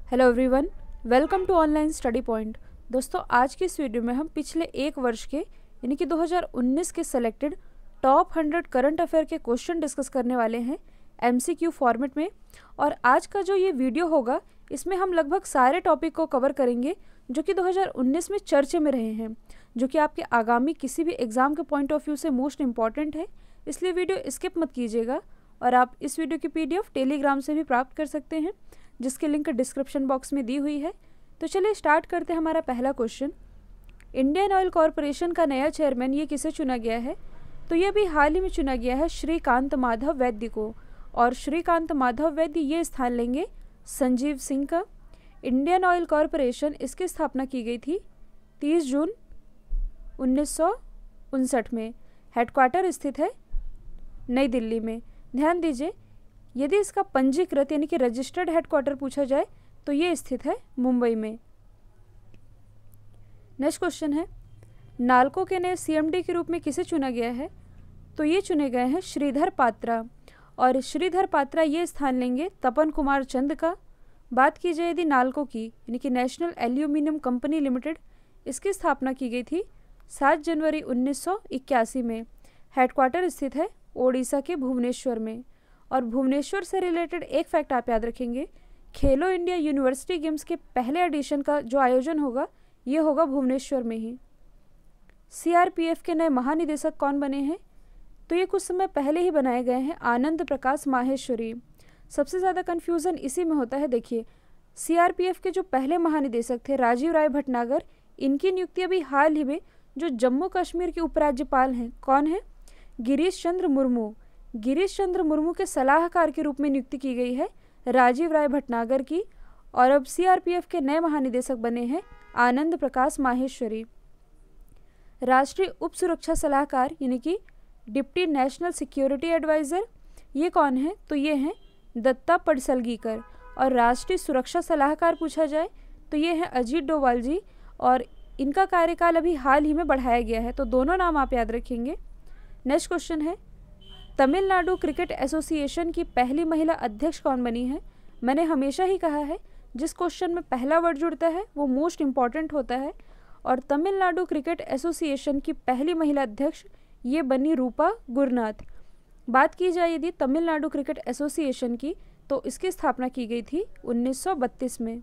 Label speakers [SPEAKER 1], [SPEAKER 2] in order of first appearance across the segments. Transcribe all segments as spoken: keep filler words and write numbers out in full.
[SPEAKER 1] Hello everyone, welcome to online study point. दोस्तों, आज की इस वीडियो में हम पिछले एक वर्ष के यानी कि दो हज़ार उन्नीस के selected top hundred current affair के क्वेश्चन डिस्कस करने वाले हैं एमसीक्यू फॉर्मेट में। और आज का जो ये वीडियो होगा इसमें हम लगभग सारे टॉपिक को कवर करेंगे जो कि दो हज़ार उन्नीस में चर्चे में रहे हैं, जो कि आपके आगामी किसी भी एग्ज़ाम के पॉइंट ऑफ व्यू से मोस्ट इंपॉर्टेंट है। इसलिए वीडियो स्किप मत कीजिएगा और आप इस वीडियो की पीडीएफ टेलीग्राम से भी प्राप्त कर सकते हैं, जिसकी लिंक डिस्क्रिप्शन बॉक्स में दी हुई है। तो चलिए स्टार्ट करते हैं। हमारा पहला क्वेश्चन, इंडियन ऑयल कॉरपोरेशन का नया चेयरमैन ये किसे चुना गया है? तो ये भी हाल ही में चुना गया है श्रीकांत माधव वैद्य को। और श्रीकांत माधव वैद्य ये स्थान लेंगे संजीव सिंह का। इंडियन ऑयल कॉरपोरेशन इसकी स्थापना की गई थी तीस जून उन्नीस सौ उनसठ में। हेडक्वार्टर स्थित है नई दिल्ली में। ध्यान दीजिए, यदि इसका पंजीकृत यानी कि रजिस्टर्ड हेडक्वार्टर पूछा जाए तो ये स्थित है मुंबई में। नेक्स्ट क्वेश्चन है, नाल्को के नए सीएमडी के रूप में किसे चुना गया है? तो ये चुने गए हैं श्रीधर पात्रा। और श्रीधर पात्रा ये स्थान लेंगे तपन कुमार चंद का। बात की जाए यदि नाल्को की यानी कि नेशनल एल्यूमिनियम कंपनी लिमिटेड, इसकी स्थापना की गई थी सात जनवरी उन्नीस सौ इक्यासी में। हेडक्वार्टर स्थित है ओडिशा के भुवनेश्वर में। और भुवनेश्वर से रिलेटेड एक फैक्ट आप याद रखेंगे, खेलो इंडिया यूनिवर्सिटी गेम्स के पहले एडिशन का जो आयोजन होगा ये होगा भुवनेश्वर में ही। सीआरपीएफ के नए महानिदेशक कौन बने हैं? तो ये कुछ समय पहले ही बनाए गए हैं आनंद प्रकाश माहेश्वरी। सबसे ज़्यादा कन्फ्यूज़न इसी में होता है। देखिए, सीआरपीएफ के जो पहले महानिदेशक थे राजीव राय भटनागर, इनकी नियुक्ति अभी हाल ही में जो जम्मू कश्मीर के उपराज्यपाल हैं, कौन है? गिरीश चंद्र मुर्मू। गिरीश चंद्र मुर्मू के सलाहकार के रूप में नियुक्ति की गई है राजीव राय भटनागर की। और अब सीआरपीएफ के नए महानिदेशक बने हैं आनंद प्रकाश माहेश्वरी। राष्ट्रीय उप सुरक्षा सलाहकार यानी कि डिप्टी नेशनल सिक्योरिटी एडवाइज़र, ये कौन है? तो ये हैं दत्ता पडसलगीकर। और राष्ट्रीय सुरक्षा सलाहकार पूछा जाए तो ये हैं अजीत डोवाल जी, और इनका कार्यकाल अभी हाल ही में बढ़ाया गया है। तो दोनों नाम आप याद रखेंगे। नेक्स्ट क्वेश्चन है, तमिलनाडु क्रिकेट एसोसिएशन की पहली महिला अध्यक्ष कौन बनी है? मैंने हमेशा ही कहा है, जिस क्वेश्चन में पहला वर्ड जुड़ता है वो मोस्ट इम्पॉर्टेंट होता है। और तमिलनाडु क्रिकेट एसोसिएशन की पहली महिला अध्यक्ष ये बनी रूपा गुरनाथ। बात की जाए यदि तमिलनाडु क्रिकेट एसोसिएशन की, तो इसकी स्थापना की गई थी उन्नीस सौ बत्तीस में।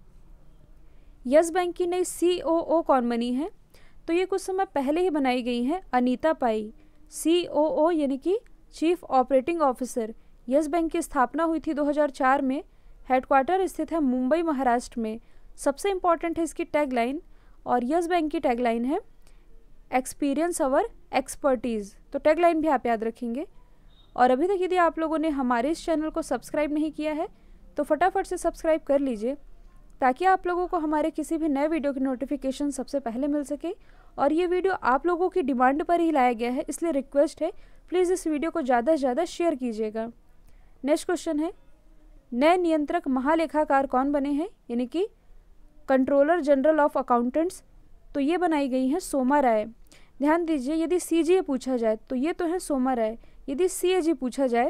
[SPEAKER 1] यस बैंक की नई सीओओ कौन बनी है? तो ये कुछ समय पहले ही बनाई गई हैं अनीता पाई। सीओओ यानी कि chief operating officer. Yes Bank की स्थापना हुई थी दो हज़ार चार में। हेडक्वार्टर स्थित है मुंबई महाराष्ट्र में। सबसे इम्पॉर्टेंट है इसकी टैगलाइन, और यस बैंक की टैगलाइन है एक्सपीरियंस अवर एक्सपर्टीज़। तो टैगलाइन भी आप याद रखेंगे। और अभी तक यदि आप लोगों ने हमारे इस चैनल को सब्सक्राइब नहीं किया है तो फटाफट से सब्सक्राइब कर लीजिए, ताकि आप लोगों को हमारे किसी भी नए वीडियो की नोटिफिकेशन सबसे पहले मिल सके। और ये वीडियो आप लोगों की डिमांड पर ही लाया गया है, इसलिए रिक्वेस्ट है प्लीज़ इस वीडियो को ज़्यादा से ज़्यादा शेयर कीजिएगा। नेक्स्ट क्वेश्चन है, नए नियंत्रक महालेखाकार कौन बने हैं? यानी कि कंट्रोलर जनरल ऑफ अकाउंटेंट्स। तो ये बनाई गई हैं सोमा राय। ध्यान दीजिए, यदि सीजीए पूछा जाए तो ये तो है सोमा राय। यदि सीएजी पूछा जाए,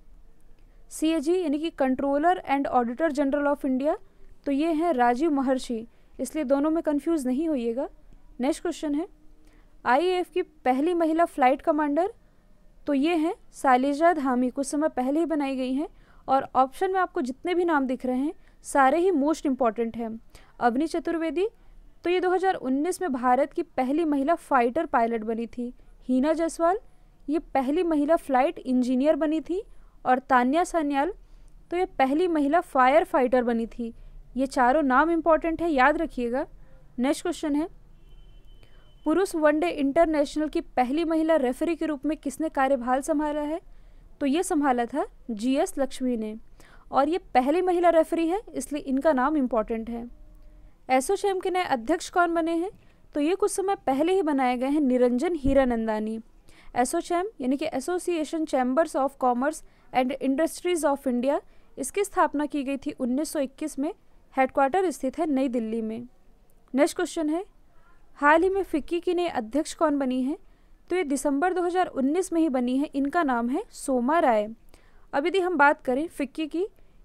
[SPEAKER 1] सीएजी यानी कि controller and auditor general of India, तो ये हैं राजीव महर्षि। इसलिए दोनों में कंफ्यूज नहीं होइएगा। नेक्स्ट क्वेश्चन है, आईएएफ की पहली महिला फ्लाइट कमांडर, तो ये हैं सालिजा धामी। कुछ समय पहले ही बनाई गई हैं। और ऑप्शन में आपको जितने भी नाम दिख रहे हैं सारे ही मोस्ट इंपॉर्टेंट हैं। अवनी चतुर्वेदी, तो ये दो हज़ार उन्नीस में भारत की पहली महिला फाइटर पायलट बनी थी। हीना जायसवाल, ये पहली महिला फ्लाइट इंजीनियर बनी थी। और तान्या सान्याल, तो ये पहली महिला फायर फाइटर बनी थी। ये चारों नाम इंपॉर्टेंट है, याद रखिएगा। नेक्स्ट क्वेश्चन है, पुरुष वनडे इंटरनेशनल की पहली महिला रेफरी के रूप में किसने कार्यभार संभाला है? तो ये संभाला था जीएस लक्ष्मी ने। और ये पहली महिला रेफरी है, इसलिए इनका नाम इंपॉर्टेंट है। एसोचैम के नए अध्यक्ष कौन बने हैं? तो ये कुछ समय पहले ही बनाए गए हैं निरंजन हीरानंदानी। एसोचैम यानी कि association chambers of commerce and industries of India, इसकी स्थापना की गई थी उन्नीस सौ इक्कीस में। हेडक्वार्टर स्थित है नई दिल्ली में। नेक्स्ट क्वेश्चन है, हाल ही में फिक्की की नई अध्यक्ष कौन बनी है? तो ये दिसंबर दो हज़ार उन्नीस में ही बनी है। इनका नाम है सोमा राय। अब यदि हम बात करें फिक्की की,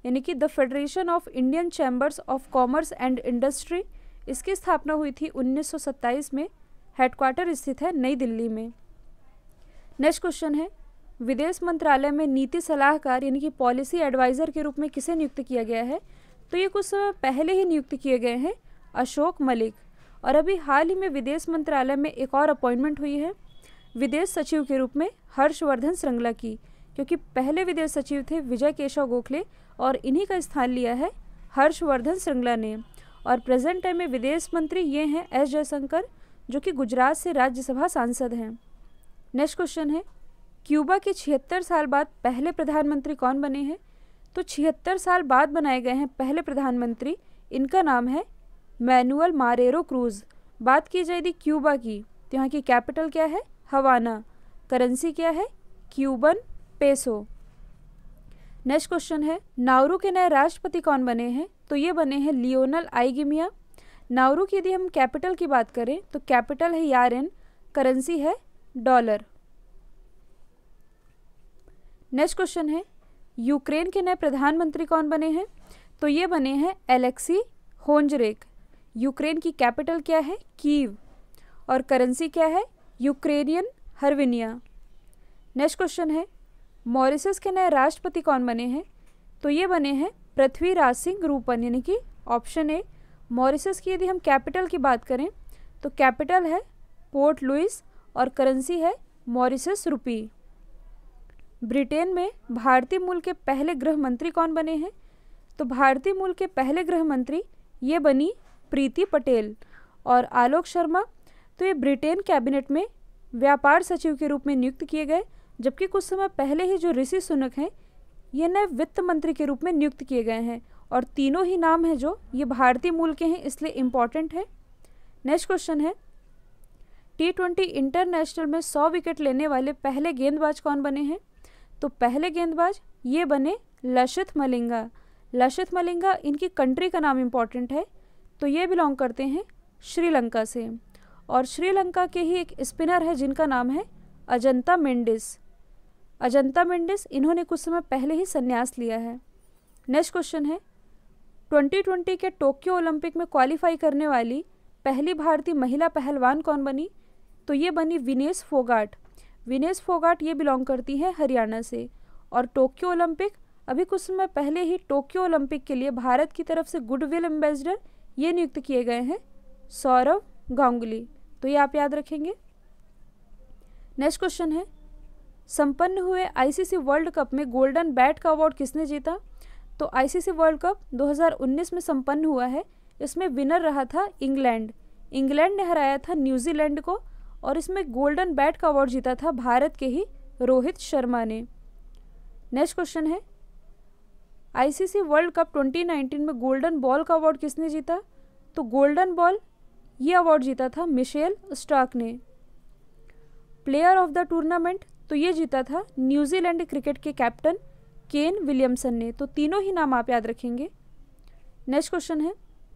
[SPEAKER 1] यानी कि the federation of Indian chambers of commerce and industry, इसकी स्थापना हुई थी उन्नीस सौ सत्ताईस में। हेडक्वार्टर स्थित है नई दिल्ली में। नेक्स्ट क्वेश्चन है, विदेश मंत्रालय में नीति सलाहकार यानी कि पॉलिसी एडवाइज़र के रूप में किसे नियुक्त किया गया है? तो ये कुछ समय पहले ही नियुक्त किए गए हैं, अशोक मलिक। और अभी हाल ही में विदेश मंत्रालय में एक और अपॉइंटमेंट हुई है विदेश सचिव के रूप में हर्षवर्धन श्रृंगला की, क्योंकि पहले विदेश सचिव थे विजय केशव गोखले और इन्हीं का स्थान लिया है हर्षवर्धन श्रृंगला ने। और प्रेजेंट टाइम में विदेश मंत्री ये हैं एस जयशंकर, जो कि गुजरात से राज्यसभा सांसद हैं। नेक्स्ट क्वेश्चन है, क्यूबा के छिहत्तर साल बाद पहले प्रधानमंत्री कौन बने हैं? तो छिहत्तर साल बाद बनाए गए हैं पहले प्रधानमंत्री, इनका नाम है मैनुअल मारेरो क्रूज। बात की जाए यदि क्यूबा की, तो यहाँ की कैपिटल क्या है? हवाना। करेंसी क्या है? Cuban peso. नेक्स्ट क्वेश्चन है, नाउरू के नए राष्ट्रपति कौन बने हैं? तो ये बने हैं लियोनल आइगिमिया। नाउरू की यदि हम कैपिटल की बात करें तो कैपिटल है यारेन, करेंसी है डॉलर। नेक्स्ट क्वेश्चन है, यूक्रेन के नए प्रधानमंत्री कौन बने हैं? तो ये बने हैं एलेक्सी होंजरेक। यूक्रेन की कैपिटल क्या है? कीव। और करेंसी क्या है? Ukrainian hryvnia. नेक्स्ट क्वेश्चन है, मॉरिशस के नए राष्ट्रपति कौन बने हैं? तो ये बने हैं पृथ्वीराज सिंह रूपन, यानी कि ऑप्शन ए। मॉरिशस की यदि हम कैपिटल की बात करें तो कैपिटल है पोर्ट लुइस और करेंसी है मॉरिशस रुपी। ब्रिटेन में भारतीय मूल के पहले गृह मंत्री कौन बने हैं? तो भारतीय मूल के पहले गृह मंत्री ये बनी प्रीति पटेल। और आलोक शर्मा, तो ये ब्रिटेन कैबिनेट में व्यापार सचिव के रूप में नियुक्त किए गए, जबकि कुछ समय पहले ही जो ऋषि सुनक हैं ये नए वित्त मंत्री के रूप में नियुक्त किए गए हैं। और तीनों ही नाम हैं जो ये भारतीय मूल के हैं, इसलिए इम्पॉर्टेंट है। नेक्स्ट क्वेश्चन है, टी ट्वेंटी इंटरनेशनल में सौ विकेट लेने वाले पहले गेंदबाज कौन बने हैं? तो पहले गेंदबाज ये बने लसिथ मलिंगा। लसिथ मलिंगा, इनकी कंट्री का नाम इम्पॉर्टेंट है, तो ये बिलोंग करते हैं श्रीलंका से। और श्रीलंका के ही एक स्पिनर है जिनका नाम है अजंता मेंडिस। अजंता मेंडिस, इन्होंने कुछ समय पहले ही संन्यास लिया है। नेक्स्ट क्वेश्चन है, ट्वेंटी ट्वेंटी के टोक्यो ओलंपिक में क्वालिफाई करने वाली पहली भारतीय महिला पहलवान कौन बनी? तो ये बनी विनेश फोगाट। विनेश फोगाट ये बिलोंग करती है हरियाणा से। और टोक्यो ओलंपिक, अभी कुछ समय पहले ही टोक्यो ओलंपिक के लिए भारत की तरफ से गुडविल एम्बेसडर ये नियुक्त किए गए हैं सौरव गांगुली, तो ये आप याद रखेंगे। नेक्स्ट क्वेश्चन है, संपन्न हुए आईसीसी वर्ल्ड कप में गोल्डन बैट का अवार्ड किसने जीता? तो आईसीसी वर्ल्ड कप दो हज़ार उन्नीस में संपन्न हुआ है, इसमें विनर रहा था इंग्लैंड। इंग्लैंड ने हराया था न्यूजीलैंड को और इसमें गोल्डन बैट का अवार्ड जीता था भारत के ही रोहित शर्मा ने। नेक्स्ट क्वेश्चन है, ICC world cup twenty nineteen में गोल्डन बॉल का अवार्ड किसने जीता? तो गोल्डन बॉल ये अवार्ड जीता था मिशेल स्टार्क ने। प्लेयर ऑफ द टूर्नामेंट, तो ये जीता था न्यूजीलैंड क्रिकेट के कैप्टन केन विलियमसन ने। तो तीनों ही नाम आप याद रखेंगे। नेक्स्ट क्वेश्चन है,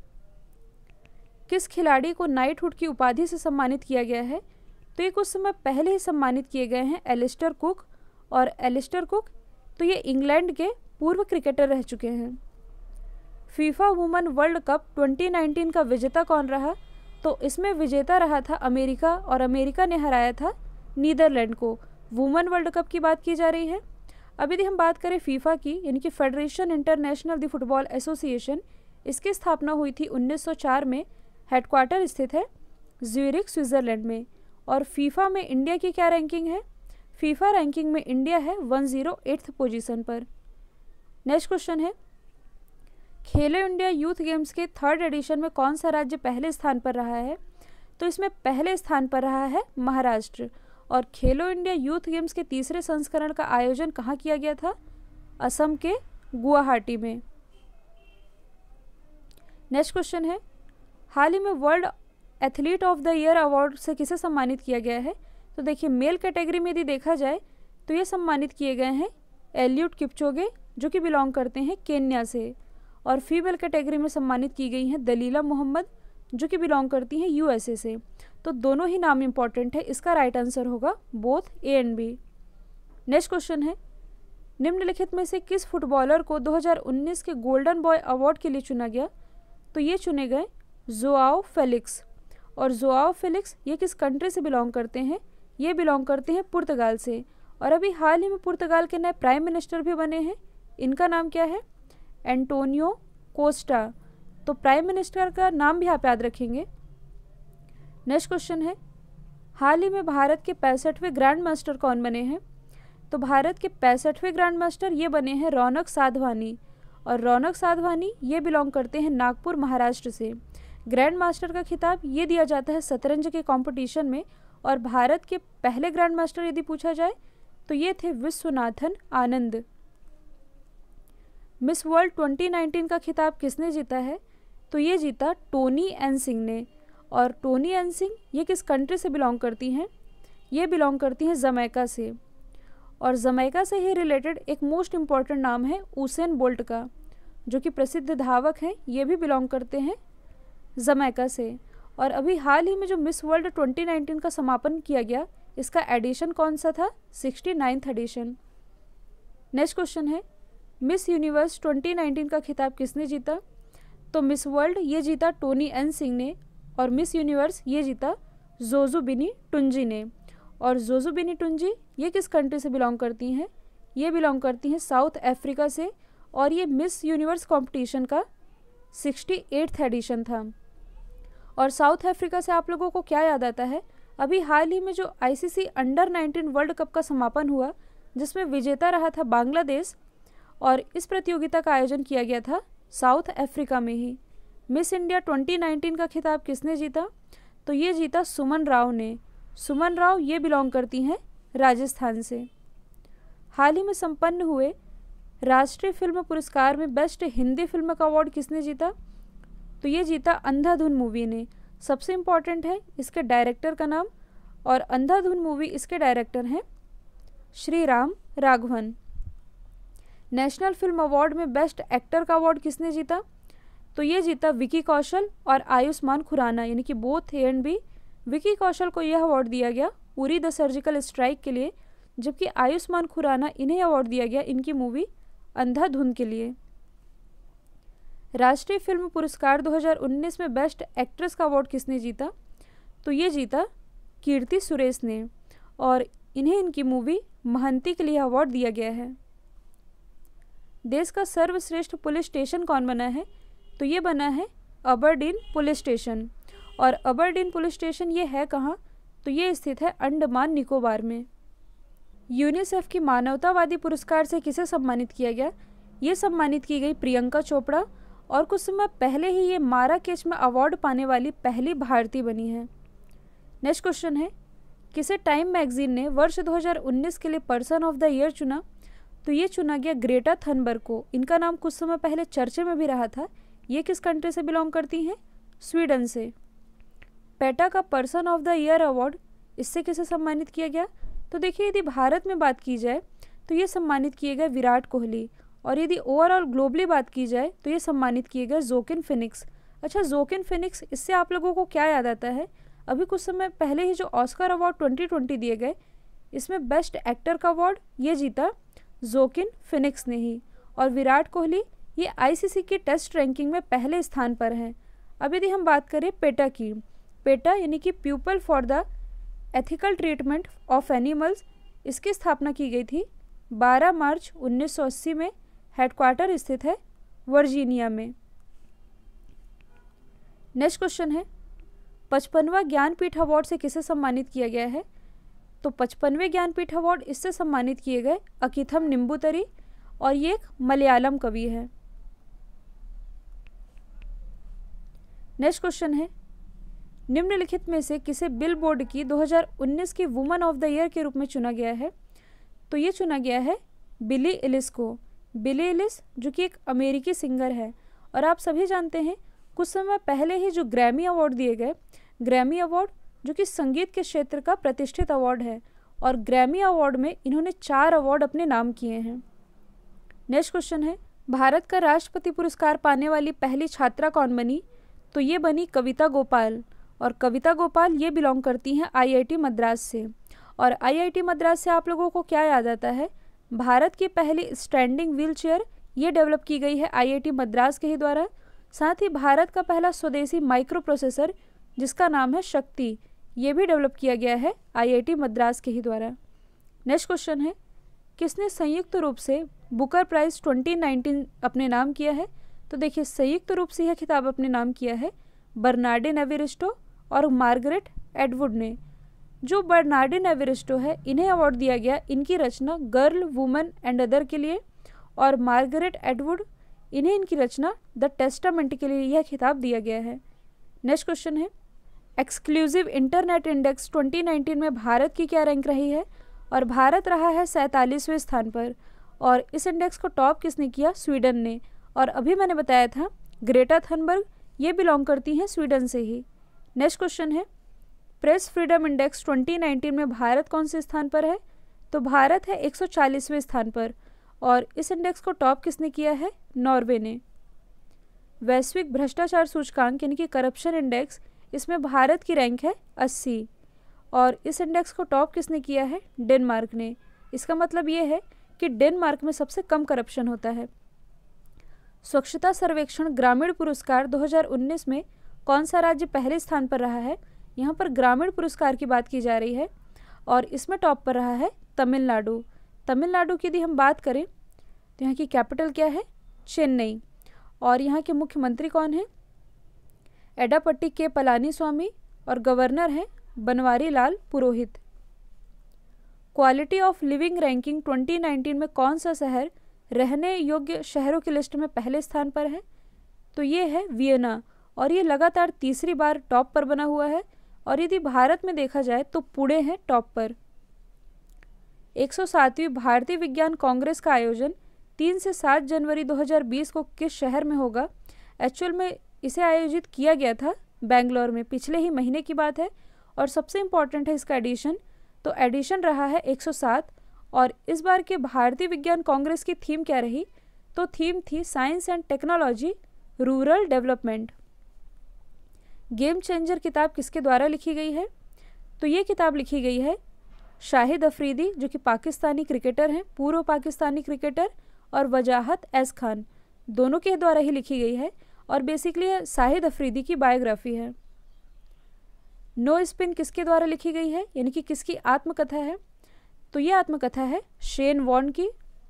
[SPEAKER 1] किस खिलाड़ी को नाइटहुड की उपाधि से सम्मानित किया गया है? तो ये कुछ समय पहले ही सम्मानित किए गए हैं एलिस्टर कुक। और एलिस्टर कुक, तो ये इंग्लैंड के पूर्व क्रिकेटर रह चुके हैं। FIFA women world cup twenty nineteen का विजेता कौन रहा? तो इसमें विजेता रहा था अमेरिका और अमेरिका ने हराया था नीदरलैंड को। वुमेन वर्ल्ड कप की बात की जा रही है। अब यदि हम बात करें फीफा की, यानी कि federation international the football association, इसकी स्थापना हुई थी उन्नीस सौ चार में। हेडक्वार्टर स्थित है ज्यूरिख स्विट्जरलैंड में। और फीफा में इंडिया की क्या रैंकिंग है? फीफा रैंकिंग में इंडिया है वन जीरो एट्थ पोजीशन पर। नेक्स्ट क्वेश्चन है, खेलो इंडिया यूथ गेम्स के थर्ड एडिशन में कौन सा राज्य पहले स्थान पर रहा है? तो इसमें पहले स्थान पर रहा है महाराष्ट्र। और खेलो इंडिया यूथ गेम्स के तीसरे संस्करण का आयोजन कहाँ किया गया था? असम के गुवाहाटी में। नेक्स्ट क्वेश्चन है, हाल ही में world athlete of the year award से किसे सम्मानित किया गया है? तो देखिए, मेल कैटेगरी में यदि देखा जाए तो ये सम्मानित किए गए हैं एलियूड किपचोगे, जो कि बिलोंग करते हैं केन्या से। और फीमेल कैटेगरी में सम्मानित की गई हैं दलीला मोहम्मद, जो कि बिलोंग करती हैं यूएसए से। तो दोनों ही नाम इंपॉर्टेंट है, इसका राइट आंसर होगा both A and B. Next question है, निम्नलिखित में से किस फुटबॉलर को दो हज़ार उन्नीस के गोल्डन बॉय अवार्ड के लिए चुना गया? तो ये चुने गए जोआओ फेलिक्स। और जोआओ फेलिक्स ये किस कंट्री से बिलोंग करते हैं? ये बिलोंग करते हैं पुर्तगाल से। और अभी हाल ही में पुर्तगाल के नए प्राइम मिनिस्टर भी बने हैं। इनका नाम क्या है? Antonio Costa. तो प्राइम मिनिस्टर का नाम भी आप याद रखेंगे। नेक्स्ट क्वेश्चन है, हाल ही में भारत के पैंसठवें ग्रैंड मास्टर कौन बने हैं? तो भारत के पैंसठवें ग्रैंड मास्टर ये बने हैं रौनक साधवानी। और रौनक साधवानी ये बिलोंग करते हैं नागपुर महाराष्ट्र से। ग्रैंड मास्टर का खिताब ये दिया जाता है शतरंज के कंपटीशन में। और भारत के पहले ग्रैंड मास्टर यदि पूछा जाए तो ये थे Viswanathan Anand. Miss World twenty nineteen का खिताब किसने जीता है? तो ये जीता टोनी एन सिंह ने। और टोनी एन सिंह ये किस कंट्री से बिलोंग करती हैं? ये बिलोंग करती हैं जमैका से। और जमैका से ही रिलेटेड एक मोस्ट इम्पॉर्टेंट नाम है उसेन बोल्ट का, जो कि प्रसिद्ध धावक हैं। ये भी बिलोंग करते हैं जमैका से। और अभी हाल ही में जो मिस वर्ल्ड ट्वेंटी नाइनटीन का समापन किया गया, इसका एडिशन कौन सा था? Sixty ninth edition. Next question है, मिस यूनिवर्स ट्वेंटी नाइनटीन का खिताब किसने जीता? तो मिस वर्ल्ड ये जीता टोनी एन सिंह ने। और मिस यूनिवर्स ये जीता जोजुबिनी टुंजी ने। और जोजुबिनी टुंजी ये किस कंट्री से बिलोंग करती हैं? ये बिलोंग करती हैं साउथ अफ्रीका से। और ये मिस यूनिवर्स कंपटीशन का सिक्सटी एट्थ एडिशन था। और साउथ अफ्रीका से आप लोगों को क्या याद आता है? अभी हाल ही में जो ICC under nineteen world cup का समापन हुआ, जिसमें विजेता रहा था बांग्लादेश। और इस प्रतियोगिता का आयोजन किया गया था साउथ अफ्रीका में ही। मिस इंडिया ट्वेंटी नाइनटीन का खिताब किसने जीता? तो ये जीता सुमन राव ने। सुमन राव ये बिलोंग करती हैं राजस्थान से। हाल ही में संपन्न हुए राष्ट्रीय फिल्म पुरस्कार में बेस्ट हिंदी फिल्म का अवार्ड किसने जीता? तो ये जीता अंधाधुन मूवी ने। सबसे इम्पॉर्टेंट है इसके डायरेक्टर का नाम। और अंधाधुन मूवी इसके डायरेक्टर हैं Shri Ram Raghavan. National film award में बेस्ट एक्टर का अवार्ड किसने जीता? तो ये जीता विकी कौशल और आयुष्मान खुराना, यानी कि both A and B. Vicky Kaushal को यह अवार्ड दिया गया उरी द सर्जिकल स्ट्राइक के लिए, जबकि आयुष्मान खुराना इन्हें अवार्ड दिया गया इनकी मूवी अंधाधुन के लिए। राष्ट्रीय फिल्म पुरस्कार दो हज़ार उन्नीस में बेस्ट एक्ट्रेस का अवार्ड किसने जीता? तो ये जीता कीर्ति सुरेश ने। और इन्हें इनकी मूवी महंती के लिए अवार्ड दिया गया है। देश का सर्वश्रेष्ठ पुलिस स्टेशन कौन बना है? तो ये बना है अबरडीन पुलिस स्टेशन। और अबरडीन पुलिस स्टेशन ये है कहाँ? तो ये स्थित है अंडमान निकोबार में। यूनिसेफ की मानवतावादी पुरस्कार से किसे सम्मानित किया गया? ये सम्मानित की गई प्रियंका चोपड़ा। और कुछ समय पहले ही ये माराकेच में अवार्ड पाने वाली पहली भारतीय बनी है। नेक्स्ट क्वेश्चन है, किसे टाइम मैगजीन ने वर्ष दो हज़ार उन्नीस के लिए पर्सन ऑफ द ईयर चुना? तो ये चुना गया ग्रेटा थनबर्ग को। इनका नाम कुछ समय पहले चर्चे में भी रहा था। ये किस कंट्री से बिलोंग करती हैं? स्वीडन से। पेटा का person of the year award इससे किसे सम्मानित किया गया? तो देखिए, यदि भारत में बात की जाए तो ये सम्मानित किए गए विराट कोहली। और यदि ओवरऑल ग्लोबली बात की जाए तो ये सम्मानित किए गए जोकिन फिनिक्स। अच्छा, जोकिन फिनिक्स, इससे आप लोगों को क्या याद आता है? अभी कुछ समय पहले ही जो ऑस्कर अवार्ड ट्वेंटी ट्वेंटी दिए गए, इसमें बेस्ट एक्टर का अवार्ड ये जीता जोकिन फिनिक्स ने ही। और विराट कोहली ये आईसीसी की टेस्ट रैंकिंग में पहले स्थान पर हैं। अब यदि हम बात करें पेटा की, पेटा यानी कि people for the ethical treatment of animals, इसकी स्थापना की गई थी बारह मार्च उन्नीस सौ अस्सी में। हेडक्वार्टर स्थित है वर्जीनिया में। नेक्स्ट क्वेश्चन है, पचपनवा ज्ञानपीठ अवार्ड से किसे सम्मानित किया गया है? तो पचपनवें ज्ञानपीठ अवार्ड इससे सम्मानित किए गए अकिथम निम्बुतरी। और ये एक मलयालम कवि है। नेक्स्ट क्वेश्चन है, निम्नलिखित में से किसे बिलबोर्ड की दो हज़ार उन्नीस की वुमन ऑफ द ईयर के रूप में चुना गया है? तो ये चुना गया है बिली एलिस को। बिली एलिस जो कि एक अमेरिकी सिंगर है। और आप सभी जानते हैं कुछ समय पहले ही जो ग्रैमी अवार्ड दिए गए, ग्रैमी अवार्ड जो कि संगीत के क्षेत्र का प्रतिष्ठित अवार्ड है। और ग्रैमी अवार्ड में इन्होंने चार अवार्ड अपने नाम किए हैं। नेक्स्ट क्वेश्चन है, भारत का राष्ट्रपति पुरस्कार पाने वाली पहली छात्रा कौन बनी? तो ये बनी कविता गोपाल। और कविता गोपाल ये बिलोंग करती हैं आईआईटी मद्रास से। और आईआईटी मद्रास से आप लोगों को क्या याद आता है? भारत की पहली स्टैंडिंग व्हील चेयर ये डेवलप की गई है आईआईटी मद्रास के ही द्वारा। साथ ही भारत का पहला स्वदेशी माइक्रो प्रोसेसर जिसका नाम है शक्ति, ये भी डेवलप किया गया है आईआईटी मद्रास के ही द्वारा। नेक्स्ट क्वेश्चन है, किसने संयुक्त रूप से बुकर प्राइज़ ट्वेंटी नाइनटीन अपने नाम किया है? तो देखिए, संयुक्त रूप से यह खिताब अपने नाम किया है बर्नार्डिन एवरिस्टो और मार्गरेट एटवुड ने। जो बर्नार्डिन एवरिस्टो है, इन्हें अवार्ड दिया गया इनकी रचना गर्ल, वुमन एंड अदर के लिए, और मार्गरेट एटवुड, इन्हें इनकी रचना द टेस्टामेंट के लिए यह खिताब दिया गया है। नेक्स्ट क्वेश्चन है, exclusive internet index twenty nineteen में भारत की क्या रैंक रही है? और भारत रहा है सैंतालीसवें स्थान पर, और इस इंडेक्स को टॉप किसने किया? स्वीडन ने। और अभी मैंने बताया था ग्रेटा थनबर्ग ये बिलोंग करती हैं स्वीडन से ही। नेक्स्ट क्वेश्चन है, press freedom index twenty nineteen में भारत कौन से स्थान पर है? तो भारत है एक सौ चालीसवें स्थान पर, और इस इंडेक्स को टॉप किसने किया है? नॉर्वे ने। वैश्विक भ्रष्टाचार सूचकांक यानी कि करप्शन इंडेक्स, इसमें भारत की रैंक है अस्सी, और इस इंडेक्स को टॉप किसने किया है? डेनमार्क ने। इसका मतलब ये है कि डेनमार्क में सबसे कम करप्शन होता है। स्वच्छता सर्वेक्षण ग्रामीण पुरस्कार दो हज़ार उन्नीस में कौन सा राज्य पहले स्थान पर रहा है? यहाँ पर ग्रामीण पुरस्कार की बात की जा रही है, और इसमें टॉप पर रहा है तमिलनाडु। तमिलनाडु की यदि हम बात करें तो यहाँ की कैपिटल क्या है? चेन्नई। और यहाँ के मुख्यमंत्री कौन है? एडापट्टी के पलानीस्वामी, और गवर्नर हैं Banwari Lal Purohit. Quality of living ranking twenty nineteen में कौन सा शहर रहने योग्य शहरों की लिस्ट में पहले स्थान पर है? तो ये है वियना, और ये लगातार तीसरी बार टॉप पर बना हुआ है। और यदि भारत में देखा जाए तो पुणे है टॉप पर। एक सौ सातवीं भारतीय विज्ञान कांग्रेस का आयोजन तीन से सात जनवरी दो हज़ार बीस को किस शहर में होगा? एक्चुअल में इसे आयोजित किया गया था बेंगलोर में, पिछले ही महीने की बात है। और सबसे इम्पॉर्टेंट है इसका एडिशन, तो एडिशन रहा है एक सौ सात। और इस बार के भारतीय विज्ञान कांग्रेस की थीम क्या रही? तो थीम थी science and technology rural development. Game changer किताब किसके द्वारा लिखी गई है? तो ये किताब लिखी गई है शाहिद अफरीदी, जो कि पाकिस्तानी क्रिकेटर हैं, पूर्व पाकिस्तानी क्रिकेटर, और वजाहत एस खान, दोनों के द्वारा ही लिखी गई है। और बेसिकली शाहिद अफरीदी की बायोग्राफी है। नो स्पिन किसके द्वारा लिखी गई है, यानी कि किसकी आत्मकथा है? तो ये आत्मकथा है शेन वॉर्न की।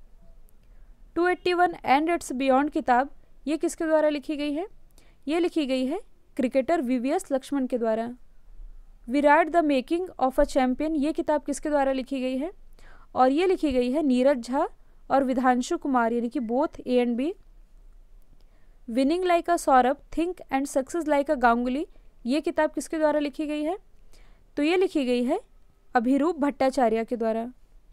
[SPEAKER 1] Two eighty one and it's beyond किताब ये किसके द्वारा लिखी गई है? ये लिखी गई है क्रिकेटर वीवीएस लक्ष्मण के द्वारा। Virat the making of a champion ये किताब किसके द्वारा लिखी गई है? और ये लिखी गई है नीरज झा और विधांशु कुमार, यानी कि both A and B. Winning like a Sourav, think and success like a Ganguly ये किताब किसके द्वारा लिखी गई है? तो ये लिखी गई है अभिरूप भट्टाचार्य के द्वारा।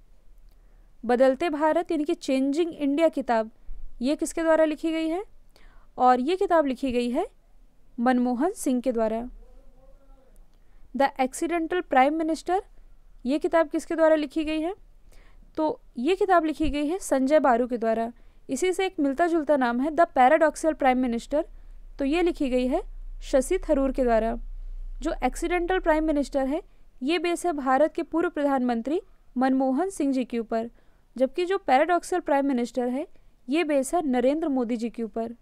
[SPEAKER 1] बदलते भारत यानी कि चेंजिंग इंडिया किताब ये किसके द्वारा लिखी गई है? और ये किताब लिखी गई है मनमोहन सिंह के द्वारा। द एक्सीडेंटल प्राइम मिनिस्टर ये किताब किसके द्वारा लिखी गई है? तो ये किताब लिखी गई है संजय बारू के द्वारा। इसी से एक मिलता जुलता नाम है द पैराडॉक्सियल प्राइम मिनिस्टर, तो ये लिखी गई है शशि थरूर के द्वारा। जो एक्सीडेंटल प्राइम मिनिस्टर है ये बेस है भारत के पूर्व प्रधानमंत्री मनमोहन सिंह जी के ऊपर, जबकि जो पैराडॉक्सियल प्राइम मिनिस्टर है ये बेस है नरेंद्र मोदी जी के ऊपर।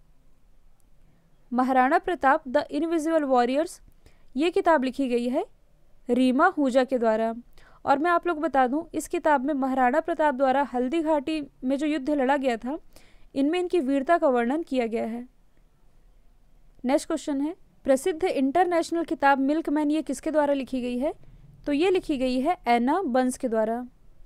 [SPEAKER 1] Maharana Pratap the invisible warriors ये किताब लिखी गई है रीमा हुजा के द्वारा। और मैं आप लोग बता दूं, इस किताब में महाराणा प्रताप द्वारा हल्दी घाटी में जो युद्ध लड़ा गया था इनमें इनकी वीरता का वर्णन किया गया है। नेक्स्ट क्वेश्चन है, प्रसिद्ध इंटरनेशनल किताब मिल्कमैन ये किसके द्वारा लिखी गई है? तो ये लिखी गई है एना बंस के द्वारा।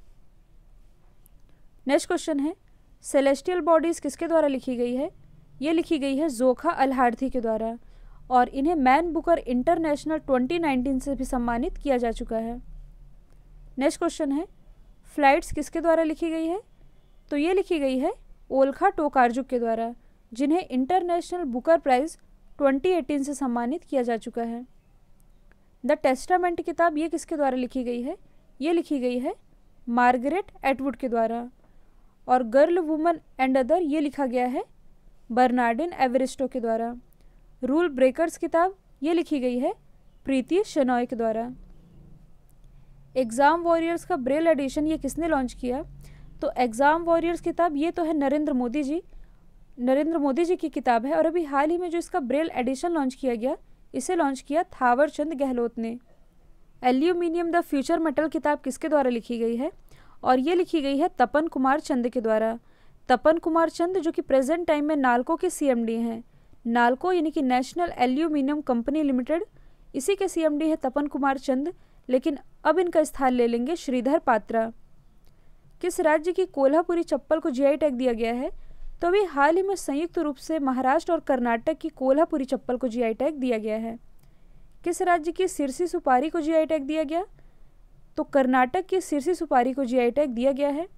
[SPEAKER 1] नेक्स्ट क्वेश्चन है, सेलेस्टियल बॉडीज किसके द्वारा लिखी गई है? ये लिखी गई है जोखा अलहार्थी के द्वारा, और इन्हें Man Booker International twenty nineteen से भी सम्मानित किया जा चुका है। नेक्स्ट क्वेश्चन है, फ्लाइट्स किसके द्वारा लिखी गई है? तो ये लिखी गई है ओल्खा टोकारजुक के द्वारा, जिन्हें international booker prize twenty eighteen से सम्मानित किया जा चुका है। द टेस्टामेंट किताब ये किसके द्वारा लिखी गई है? ये लिखी गई है मार्गरेट एटवुड के द्वारा। और गर्ल, वुमन एंड अदर ये लिखा गया है बर्नार्डिन एवरिस्टो के द्वारा। रूल ब्रेकर्स किताब ये लिखी गई है प्रीति शेनॉय के द्वारा। एग्ज़ाम वॉरियर्स का ब्रेल एडिशन ये किसने लॉन्च किया? तो एग्ज़ाम वॉरियर्स किताब ये तो है नरेंद्र मोदी जी नरेंद्र मोदी जी की किताब है। और अभी हाल ही में जो इसका ब्रेल एडिशन लॉन्च किया गया, इसे लॉन्च किया थावर चंद गहलोत ने। एल्यूमिनियम द फ्यूचर मेटल किताब किसके द्वारा लिखी गई है? और ये लिखी गई है तपन कुमार चंद के द्वारा। तपन कुमार चंद जो कि प्रेजेंट टाइम में नाल्को के सीएमडी हैं। नाल्को यानी कि नेशनल एल्यूमिनियम कंपनी लिमिटेड, इसी के सीएमडी है तपन कुमार चंद, लेकिन अब इनका स्थान ले लेंगे श्रीधर पात्रा। किस राज्य की कोल्हापुरी चप्पल को जीआई टैग दिया गया है? तो अभी हाल ही में संयुक्त रूप से महाराष्ट्र और कर्नाटक की कोल्हापुरी चप्पल को जीआई टैग दिया गया है। किस राज्य की सिरसी सुपारी को जीआई टैग दिया गया? तो कर्नाटक की सिरसी सुपारी को जीआई टैग दिया गया है।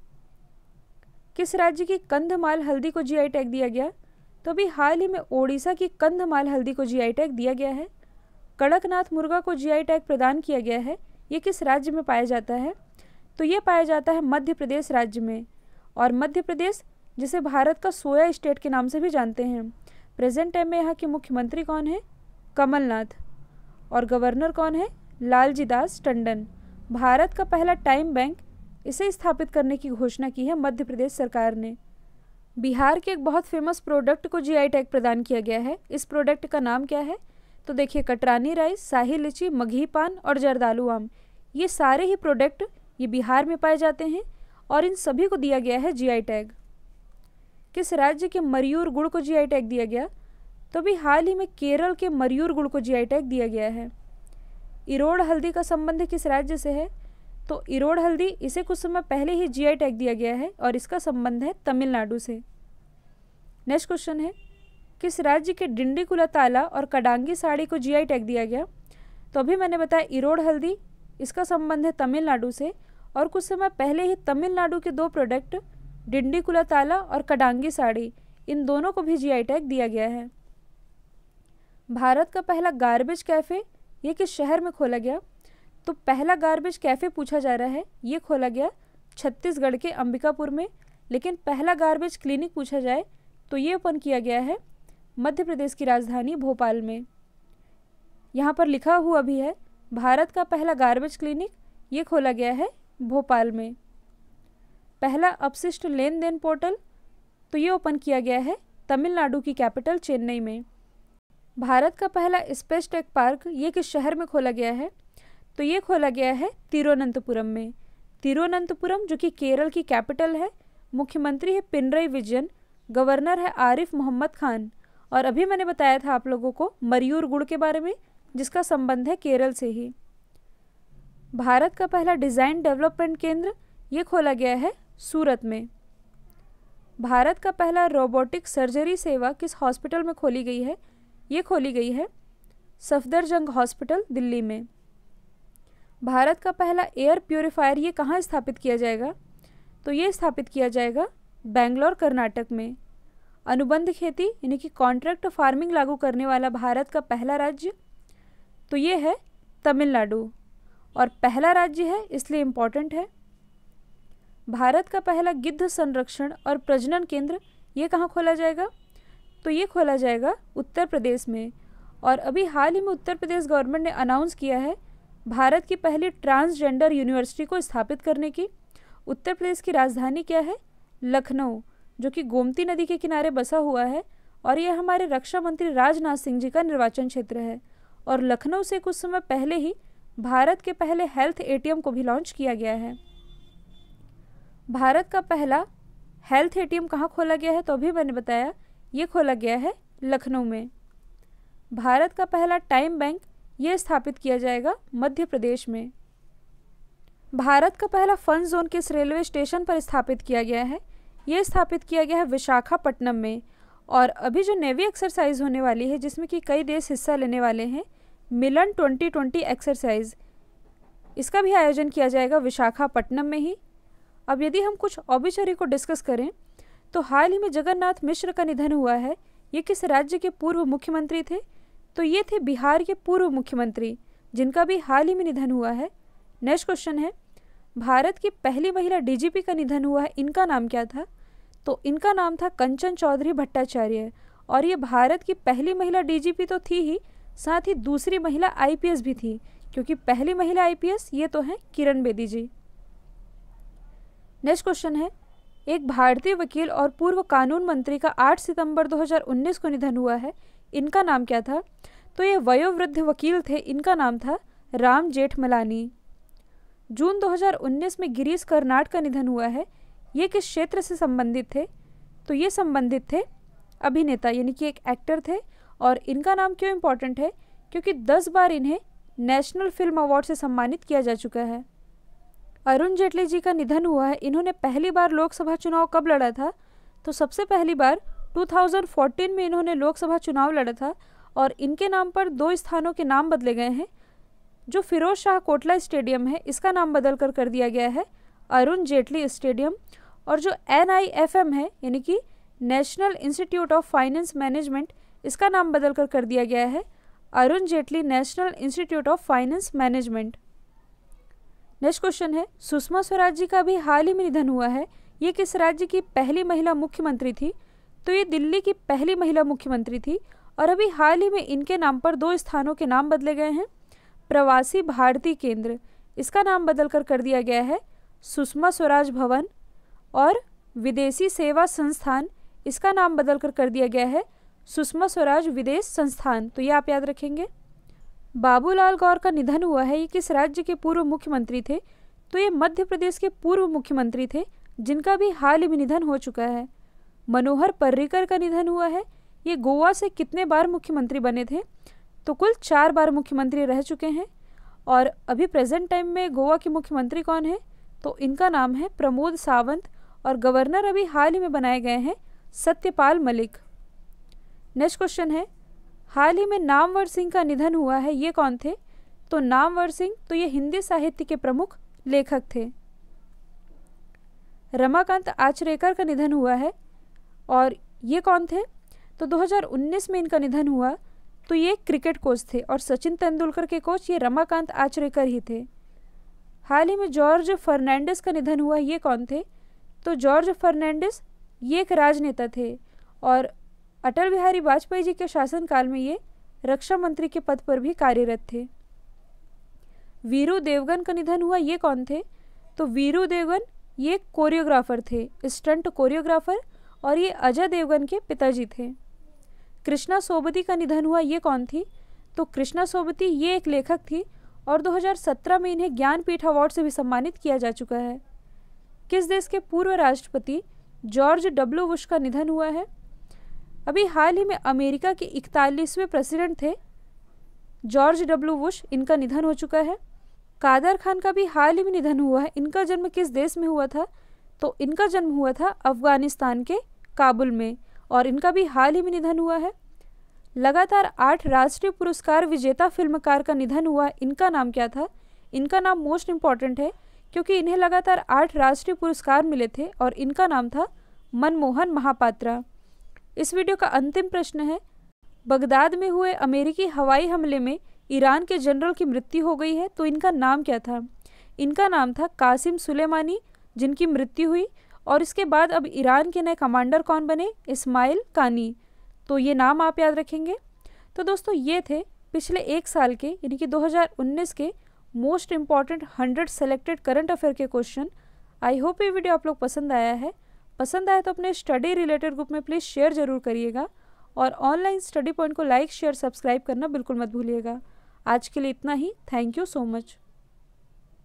[SPEAKER 1] किस राज्य की कंधमाल हल्दी को जीआई टैग दिया गया? तो अभी हाल ही में ओडिशा की कंधमाल हल्दी को जीआई टैग दिया गया है। कड़कनाथ मुर्गा को जीआई टैग प्रदान किया गया है। ये किस राज्य में पाया जाता है? तो ये पाया जाता है मध्य प्रदेश राज्य में। और मध्य प्रदेश जिसे भारत का सोया स्टेट के नाम से भी जानते हैं। प्रेजेंट टाइम में यहाँ के मुख्यमंत्री कौन है? कमलनाथ। और गवर्नर कौन है? लालजी दास टंडन। भारत का पहला टाइम बैंक, इसे स्थापित करने की घोषणा की है मध्य प्रदेश सरकार ने। बिहार के एक बहुत फेमस प्रोडक्ट को जीआई टैग प्रदान किया गया है। इस प्रोडक्ट का नाम क्या है? तो देखिए, कटरानी राइस, शाही लीची, मगही पान और जर्दालू आम, ये सारे ही प्रोडक्ट ये बिहार में पाए जाते हैं और इन सभी को दिया गया है जीआई टैग। किस राज्य के मयूर गुड़ को जीआई टैग दिया गया? तो भी हाल ही में केरल के मयूर गुड़ को जीआई टैग दिया गया है। इरोड़ हल्दी का संबंध किस राज्य से है? तो इरोड़ हल्दी, इसे कुछ समय पहले ही जीआई टैग दिया गया है और इसका संबंध है तमिलनाडु से। नेक्स्ट क्वेश्चन है, किस राज्य के डिंडीकुला ताला और कडांगी साड़ी को जीआई टैग दिया गया? तो अभी मैंने बताया इरोड़ हल्दी, इसका संबंध है तमिलनाडु से और कुछ समय पहले ही तमिलनाडु के दो प्रोडक्ट डिंडीकुला ताला और कडांगी साड़ी, इन दोनों को भी जीआई टैग दिया गया है। भारत का पहला गार्बेज कैफ़े ये किस शहर में खोला गया? तो पहला गार्बेज कैफ़े पूछा जा रहा है, ये खोला गया छत्तीसगढ़ के अंबिकापुर में। लेकिन पहला गार्बेज क्लिनिक पूछा जाए तो ये ओपन किया गया है मध्य प्रदेश की राजधानी भोपाल में। यहाँ पर लिखा हुआ भी है भारत का पहला गार्बेज क्लिनिक ये खोला गया है भोपाल में। पहला अपशिष्ट लेन देन पोर्टल तो ये ओपन किया गया है तमिलनाडु की कैपिटल चेन्नई में। भारत का पहला स्पेस टेक पार्क ये किस शहर में खोला गया है? तो ये खोला गया है तिरुवनंतपुरम में। तिरुवनंतपुरम जो कि केरल की कैपिटल है, मुख्यमंत्री है पिनरई विजयन, गवर्नर है आरिफ मोहम्मद खान। और अभी मैंने बताया था आप लोगों को मयूर गुड़ के बारे में, जिसका संबंध है केरल से ही। भारत का पहला डिज़ाइन डेवलपमेंट केंद्र ये खोला गया है सूरत में। भारत का पहला रोबोटिक सर्जरी सेवा किस हॉस्पिटल में खोली गई है? ये खोली गई है सफदरजंग हॉस्पिटल दिल्ली में। भारत का पहला एयर प्योरीफायर ये कहाँ स्थापित किया जाएगा? तो ये स्थापित किया जाएगा बेंगलोर कर्नाटक में। अनुबंध खेती यानी कि कॉन्ट्रैक्ट फार्मिंग लागू करने वाला भारत का पहला राज्य तो ये है तमिलनाडु, और पहला राज्य है इसलिए इम्पॉर्टेंट है। भारत का पहला गिद्ध संरक्षण और प्रजनन केंद्र ये कहाँ खोला जाएगा? तो ये खोला जाएगा उत्तर प्रदेश में। और अभी हाल ही में उत्तर प्रदेश गवर्नमेंट ने अनाउंस किया है भारत की पहली ट्रांसजेंडर यूनिवर्सिटी को स्थापित करने की। उत्तर प्रदेश की राजधानी क्या है? लखनऊ, जो कि गोमती नदी के किनारे बसा हुआ है और यह हमारे रक्षा मंत्री राजनाथ सिंह जी का निर्वाचन क्षेत्र है। और लखनऊ से कुछ समय पहले ही भारत के पहले हेल्थ एटीएम को भी लॉन्च किया गया है। भारत का पहला हेल्थ एटीएम कहाँ खोला गया है? तो अभी मैंने बताया ये खोला गया है लखनऊ में। भारत का पहला टाइम बैंक ये स्थापित किया जाएगा मध्य प्रदेश में। भारत का पहला फन जोन किस रेलवे स्टेशन पर स्थापित किया गया है? ये स्थापित किया गया है विशाखापट्टनम में। और अभी जो नेवी एक्सरसाइज होने वाली है जिसमें कि कई देश हिस्सा लेने वाले हैं, मिलन ट्वेंटी ट्वेंटी एक्सरसाइज, इसका भी आयोजन किया जाएगा विशाखापट्टनम में ही। अब यदि हम कुछ ऑबिचरी को डिस्कस करें तो हाल ही में जगन्नाथ मिश्र का निधन हुआ है। ये किस राज्य के पूर्व मुख्यमंत्री थे? तो ये थे बिहार के पूर्व मुख्यमंत्री, जिनका भी हाल ही में निधन हुआ है। नेक्स्ट क्वेश्चन है, भारत की पहली महिला डीजीपी का निधन हुआ है, इनका नाम क्या था? तो इनका नाम था कंचन चौधरी भट्टाचार्य। और ये भारत की पहली महिला डीजीपी तो थी ही, साथ ही दूसरी महिला आईपीएस भी थी, क्योंकि पहली महिला आईपीएस ये तो हैं किरण बेदी जी। नेक्स्ट क्वेश्चन है, एक भारतीय वकील और पूर्व कानून मंत्री का आठ सितंबर दो हज़ार उन्नीस को निधन हुआ है। इनका नाम क्या था? तो ये वयोवृद्ध वकील थे, इनका नाम था राम जेठमलानी। जून दो हज़ार उन्नीस में गिरीश कर्नाड का निधन हुआ है। ये किस क्षेत्र से संबंधित थे? तो ये संबंधित थे अभिनेता, यानी कि एक एक्टर थे। और इनका नाम क्यों इम्पोर्टेंट है? क्योंकि दस बार इन्हें नेशनल फिल्म अवार्ड से सम्मानित किया जा चुका है। अरुण जेटली जी का निधन हुआ है। इन्होंने पहली बार लोकसभा चुनाव कब लड़ा था? तो सबसे पहली बार दो हज़ार चौदह में इन्होंने लोकसभा चुनाव लड़ा था। और इनके नाम पर दो स्थानों के नाम बदले गए हैं। जो फिरोज शाह कोटला स्टेडियम है, इसका नाम बदल कर कर दिया गया है अरुण जेटली स्टेडियम। और जो एन आई एफ एम है, यानी कि national institute of finance management, इसका नाम बदल कर कर दिया गया है Arun Jaitley national institute of finance management. Next question है, सुषमा स्वराज जी का भी हाल ही में निधन हुआ है। ये किस राज्य की पहली महिला मुख्यमंत्री थी? तो ये दिल्ली की पहली महिला मुख्यमंत्री थी। और अभी हाल ही में इनके नाम पर दो स्थानों के नाम बदले गए हैं। प्रवासी भारतीय केंद्र, इसका नाम बदल कर कर दिया गया है सुषमा स्वराज भवन। और विदेशी सेवा संस्थान, इसका नाम बदल कर कर दिया गया है सुषमा स्वराज विदेश संस्थान। तो ये आप याद रखेंगे। बाबूलाल गौर का निधन हुआ है। ये किस राज्य के पूर्व मुख्यमंत्री थे? तो ये मध्य प्रदेश के पूर्व मुख्यमंत्री थे, जिनका भी हाल ही में निधन हो चुका है। मनोहर पर्रिकर का निधन हुआ है। ये गोवा से कितने बार मुख्यमंत्री बने थे? तो कुल चार बार मुख्यमंत्री रह चुके हैं। और अभी प्रेजेंट टाइम में गोवा के मुख्यमंत्री कौन है? तो इनका नाम है प्रमोद सावंत। और गवर्नर अभी हाल ही में बनाए गए हैं सत्यपाल मलिक। नेक्स्ट क्वेश्चन है, हाल ही में नामवर सिंह का निधन हुआ है। ये कौन थे? तो नामवर सिंह, तो ये हिंदी साहित्य के प्रमुख लेखक थे। रमाकांत आचरेकर का निधन हुआ है। और ये कौन थे? तो दो हज़ार उन्नीस में इनका निधन हुआ। तो ये क्रिकेट कोच थे और सचिन तेंदुलकर के कोच ये रमाकांत आचरेकर ही थे। हाल ही में जॉर्ज फर्नांडिस का निधन हुआ। ये कौन थे? तो जॉर्ज फर्नांडिस ये एक राजनेता थे और अटल बिहारी वाजपेयी जी के शासनकाल में ये रक्षा मंत्री के पद पर भी कार्यरत थे। वीरू देवगन का निधन हुआ। ये कौन थे? तो वीरू देवगन ये कोरियोग्राफर थे, स्टंट कोरियोग्राफर, और ये अजय देवगन के पिताजी थे। कृष्णा सोबती का निधन हुआ। ये कौन थी? तो कृष्णा सोबती ये एक लेखक थी और दो हज़ार सत्रह में इन्हें ज्ञानपीठ अवार्ड से भी सम्मानित किया जा चुका है। किस देश के पूर्व राष्ट्रपति जॉर्ज डब्ल्यू बुश का निधन हुआ है? अभी हाल ही में अमेरिका के इकतालीसवें प्रेसिडेंट थे जॉर्ज डब्ल्यू बुश, इनका निधन हो चुका है। कादर खान का भी हाल ही में निधन हुआ है। इनका जन्म किस देश में हुआ था? तो इनका जन्म हुआ था अफगानिस्तान के काबुल में और इनका भी हाल ही में निधन हुआ है। लगातार आठ राष्ट्रीय पुरस्कार विजेता फिल्मकार का निधन हुआ। इनका नाम क्या था? इनका नाम मोस्ट इम्पॉर्टेंट है क्योंकि इन्हें लगातार आठ राष्ट्रीय पुरस्कार मिले थे और इनका नाम था मनमोहन महापात्रा। इस वीडियो का अंतिम प्रश्न है, बगदाद में हुए अमेरिकी हवाई हमले में ईरान के जनरल की मृत्यु हो गई है, तो इनका नाम क्या था? इनका नाम था कासिम सुलेमानी, जिनकी मृत्यु हुई। और इसके बाद अब ईरान के नए कमांडर कौन बने? इस्माइल कानी। तो ये नाम आप याद रखेंगे। तो दोस्तों ये थे पिछले एक साल के यानी कि दो हज़ार उन्नीस के most important hundred selected current affair के क्वेश्चन। आई होप ये वीडियो आप लोग पसंद आया है। पसंद आया तो अपने स्टडी रिलेटेड ग्रुप में प्लीज़ शेयर ज़रूर करिएगा और ऑनलाइन स्टडी पॉइंट को लाइक शेयर सब्सक्राइब करना बिल्कुल मत भूलिएगा। आज के लिए इतना ही। Thank you so much.